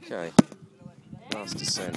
Okay, last descent.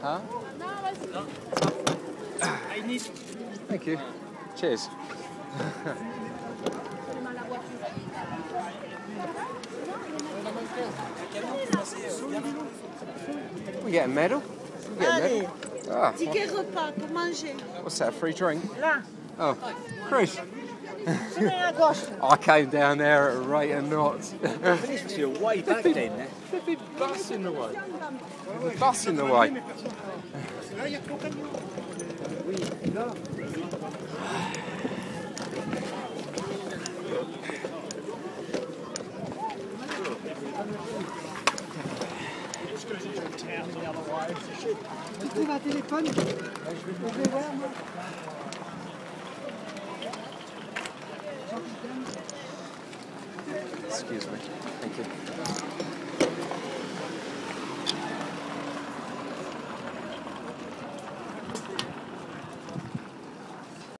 Huh? Thank you. Cheers. We get a medal? We get a medal? Ah, Ticket repas pour manger. what's that, a free drink? Là. Oh, Chris. Prenez à gauche. I came down there at a rate of knots. You're way back then, eh? There'd be bus in the way. There's a bus in the way. Tu trouves un téléphone? Je vais voir, moi. Excuse me. Thank you.